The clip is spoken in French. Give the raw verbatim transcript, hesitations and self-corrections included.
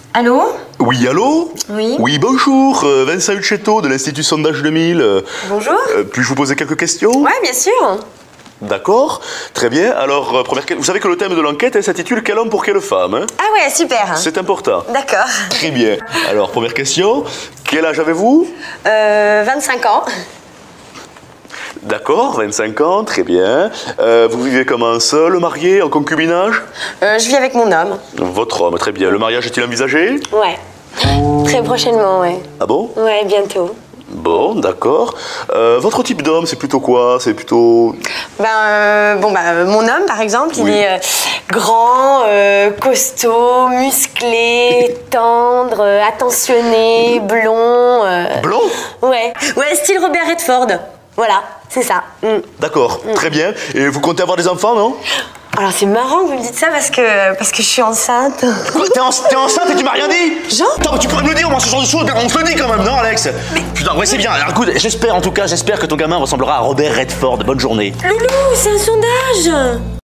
Allô? Oui, allô? Oui. Oui, bonjour, euh, Vincent Hucchetto de l'Institut Sondage deux mille. Euh, Bonjour. euh, Puis-je vous poser quelques questions? Ouais, bien sûr. D'accord, très bien. Alors, euh, première... que- vous savez que le thème de l'enquête elle s'intitule Quel homme pour quelle femme, hein? Ah ouais, super. C'est important. D'accord. Très bien. Alors, première question, quel âge avez-vous? Euh, vingt-cinq ans. D'accord, vingt-cinq ans, très bien. Euh, vous vivez comment, seul, marié, en concubinage? Euh, je vis avec mon homme. Votre homme, très bien. Le mariage est-il envisagé? Ouais. Très prochainement, ouais. Ah bon? Ouais, bientôt. Bon, d'accord. Euh, votre type d'homme, c'est plutôt quoi? C'est plutôt... Ben, euh, bon, bah, euh, mon homme, par exemple, Oui. il est euh, grand, euh, costaud, musclé, tendre, euh, attentionné, blond. euh, Blond? Ouais. Ouais, style Robert Redford. Voilà, c'est ça. Mm. D'accord, très bien. Et vous comptez avoir des enfants, non? Alors, c'est marrant que vous me dites ça parce que, parce que je suis enceinte. Quoi, t'es, en- t'es enceinte et tu m'as rien dit? Jean? Attends, mais tu pourrais me le dire, moi, ce genre de choses, on se le dit quand même, non, Alex? Putain, ouais, c'est bien. Alors, écoute, j'espère, en tout cas, j'espère que ton gamin ressemblera à Robert Redford. Bonne journée. Loulou, c'est un sondage.